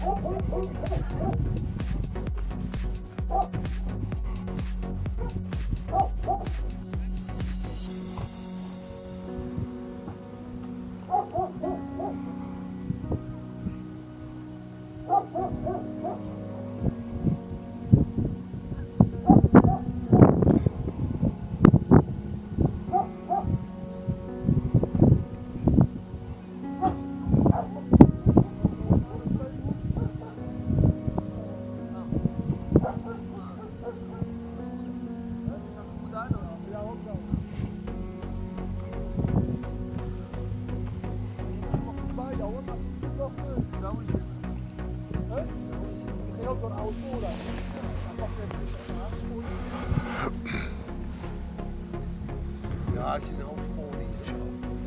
Ja, ik zie een hoop sporen hier zo.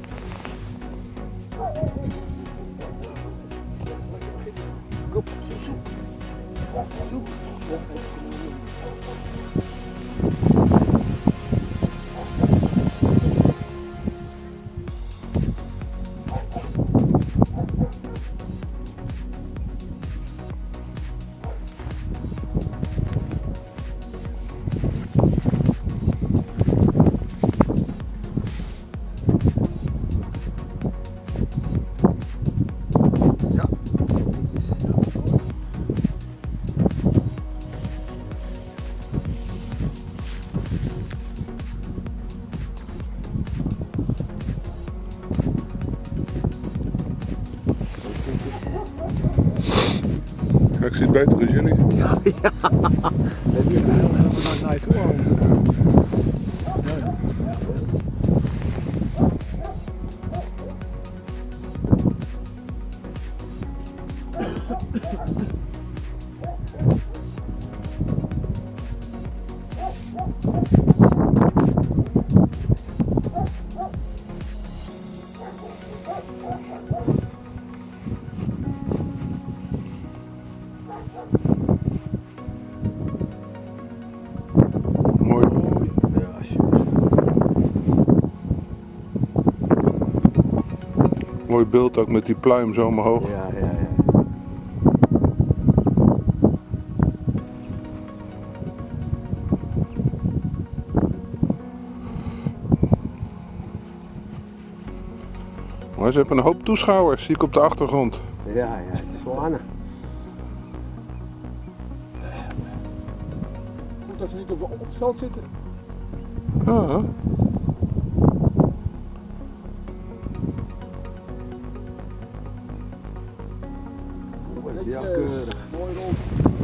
Kom, zoek. Zoek. Ik zie het beter als jullie. Ja, ja. Dat is heel erg naar je toe houden. Mooi. Ja, alsjeblieft. Mooi beeld ook met die pluim zo omhoog. Ja, ja, ja. Maar ze hebben een hoop toeschouwers, zie ik op de achtergrond. Ja, ja, zwanen. Goed dat ze niet op het veld zitten. Ah. Ja, keurig. Mooi rond.